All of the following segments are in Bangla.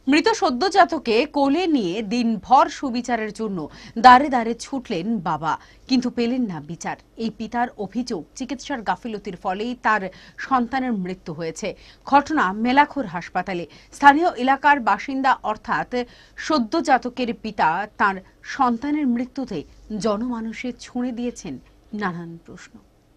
মৃত সদ্যজাতকে কোলে নিয়ে দিনভর সুবিচারের জন্য দাঁড়ে দাঁড়ে ছুটলেন বাবা, কিন্তু পেলেন না বিচার। এই পিতার অভিযোগ, চিকিৎসার গাফিলতির ফলেই তার সন্তানের মৃত্যু হয়েছে। ঘটনা মেলাঘর হাসপাতালে। স্থানীয় এলাকার বাসিন্দা অর্থাৎ সদ্যজাতকের পিতা তার সন্তানের মৃত্যুতে জনমানসে ছুঁড়ে দিয়েছেন নানান প্রশ্ন।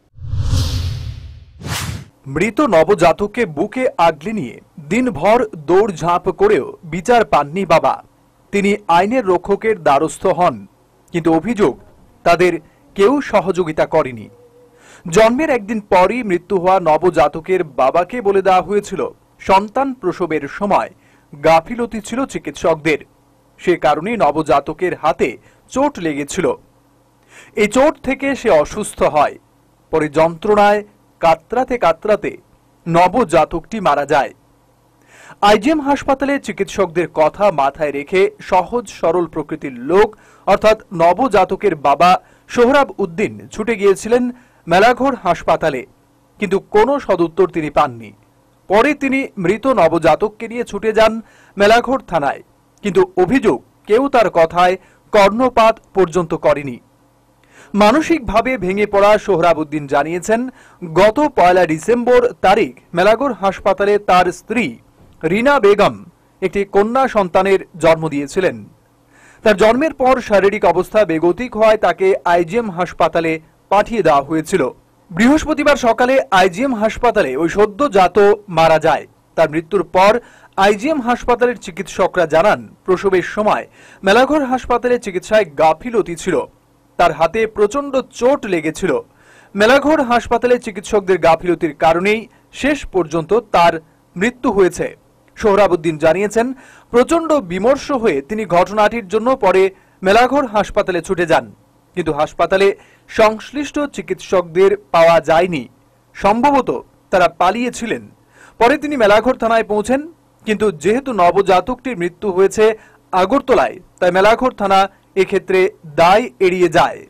মৃত নবজাতককে বুকে আগলে নিয়ে দিনভর দৌড়ঝাঁপ করেও বিচার পাননি বাবা। তিনি আইনের রক্ষকের দ্বারস্থ হন, কিন্তু অভিযোগ তাদের কেউ সহযোগিতা করেনি। জন্মের একদিন পরই মৃত্যু হওয়া নবজাতকের বাবাকে বলে দেওয়া হয়েছিল সন্তান প্রসবের সময় গাফিলতি ছিল চিকিৎসকদের। সে কারণে নবজাতকের হাতে চোট লেগেছিল। এই চোট থেকে সে অসুস্থ হয়। পরে যন্ত্রণায় কাতরাতে কাতরাতে নবজাতকটি মারা যায়। আইজিএম হাসপাতালে চিকিৎসকদের কথা মাথায় রেখে সহজ সরল প্রকৃতির লোক অর্থাৎ নবজাতকের বাবা সোহরাব উদ্দিন ছুটে গিয়েছিলেন মেলাঘর হাসপাতালে, কিন্তু কোনো সদুত্তর তিনি পাননি। পরে তিনি মৃত নবজাতককে নিয়ে ছুটে যান মেলাঘর থানায়, কিন্তু অভিযোগ কেউ তার কথায় কর্ণপাত পর্যন্ত করেনি। মানসিকভাবে ভেঙে পড়া সোহরাব উদ্দিন জানিয়েছেন, গত 1 ডিসেম্বর তারিখ মেলাঘর হাসপাতালে তার স্ত্রী রিনা বেগম একটি কন্যা সন্তানের জন্ম দিয়েছিলেন। তার জন্মের পর শারীরিক অবস্থা বেগতিক হওয়ায় তাকে আইজিএম হাসপাতালে পাঠিয়ে দেওয়া হয়েছিল। বৃহস্পতিবার সকালে আইজিএম হাসপাতালে ওই সদ্যজাত মারা যায়। তার মৃত্যুর পর আইজিএম হাসপাতালের চিকিৎসকরা জানান, প্রসবের সময় মেলাঘর হাসপাতালে চিকিৎসায় গাফিলতি ছিল। তার হাতে প্রচন্ড চোট লেগেছিল। মেলাঘর হাসপাতালে চিকিৎসকদের গাফিলতির কারণেই শেষ পর্যন্ত তার মৃত্যু হয়েছে। সোহরাব উদ্দিন জানিয়েছেন, প্রচন্ড বিমর্ষ হয়ে তিনি ঘটনাটির জন্য পরে মেলাঘর হাসপাতালে ছুটে যান, কিন্তু হাসপাতালে সংশ্লিষ্ট চিকিৎসকদের পাওয়া যায়নি। সম্ভবত তারা পালিয়েছিলেন। পরে তিনি মেলাঘর থানায় পৌঁছেন, কিন্তু যেহেতু নবজাতকটির মৃত্যু হয়েছে আগরতলায়, তাই মেলাঘর থানা এক্ষেত্রে দায় এড়িয়ে যায়।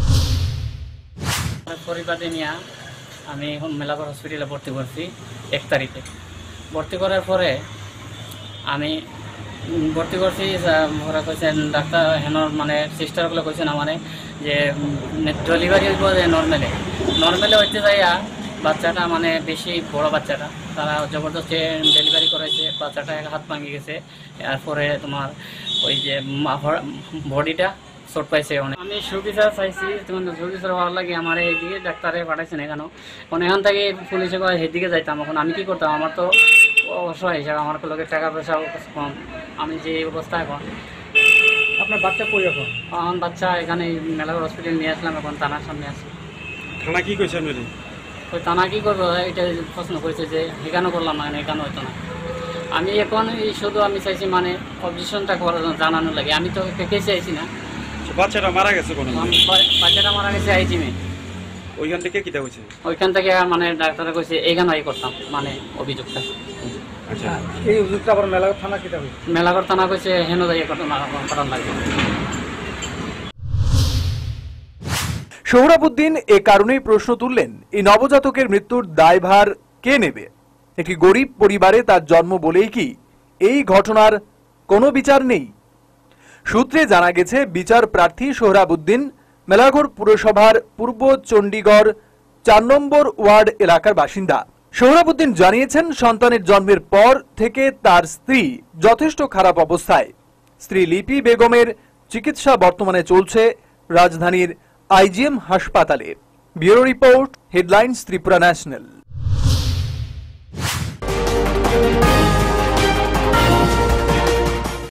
পরিবারে নিয়ে আমি এখন মেলাঘর হসপিটালে ভর্তি করছি 1 তারিখে। ভর্তি করার পরে আমি ভর্তি করছি, ওরা কইছেন ডাক্তার হেনর মানে সিস্টারগুলো কইছেন আমার যে ডেলিভারি হইব যে নর্মালে হইতে যাইয়া বাচ্চাটা মানে বেশি বড় বাচ্চাটা, তারা জবরদস্তি ডেলিভারি করাইছে। বাচ্চাটা হাত ভাঙে গেছে। এরপরে তোমার ওই যে বডিটা চোট পাইছে অনেক। আমি সুবিচার চাইছি, সুবিচার হওয়ার লাগে আমার এইদিকে ডাক্তারে পাঠাইছেন এখানেও। এখান থেকে পুলিশে সেদিকে যাইতাম। এখন আমি কি করতাম, আমার তো অসহায় হিসাবে, আমার লোকের টাকা পয়সা কম। আমি যে অবস্থা এখন। আপনার বাচ্চা কই এখন? আমার বাচ্চা এখানে মেলাঘর হসপিটাল নিয়ে আসলাম, এখন থানার সামনে আছে। থানা কি কইছেন? ওই থানা কি করবো এটা প্রশ্ন করেছে যে এখানেও করলাম না, এখানে হইতো না। আমি এখন শুধু আমি চাইছি মানে অবজেকশনটা করার জানানোর লাগে। আমি তো কে চাইছি না। বাচ্চাটা মারা গেছে কোন? বাচ্চাটা মারা গেছে আইজিমে। ওইখান থেকে কিটা হয়েছে? ওইখান থেকে মানে ডাক্তাররা কইছে এখানে করতাম মানে অভিযোগটা। আচ্ছা, এই অভিযোগটা আবার মেলাঘর থানা কিটা হইছে? মেলাঘর থানা কইছে হেন যাই করার লাগে। সোহরাব উদ্দিন এ কারণেই প্রশ্ন তুললেন, এই নবজাতকের মৃত্যুর দায়ভার কে নেবে? একটি গরিব পরিবারে তার জন্ম বলেই কি এই ঘটনার কোনো বিচার নেই? সূত্রে জানা গেছে, বিচার প্রার্থী সোহরাব উদ্দিন মেলাঘর পুরসভার পূর্ব চণ্ডীগড় 4 নম্বর ওয়ার্ড এলাকার বাসিন্দা। সোহরাব উদ্দিন জানিয়েছেন, সন্তানের জন্মের পর থেকে তার স্ত্রী যথেষ্ট খারাপ অবস্থায়। স্ত্রী লিপি বেগমের চিকিৎসা বর্তমানে চলছে রাজধানীর আইজিএম হাসপাতালে। Bureau report, headlines Tripura national.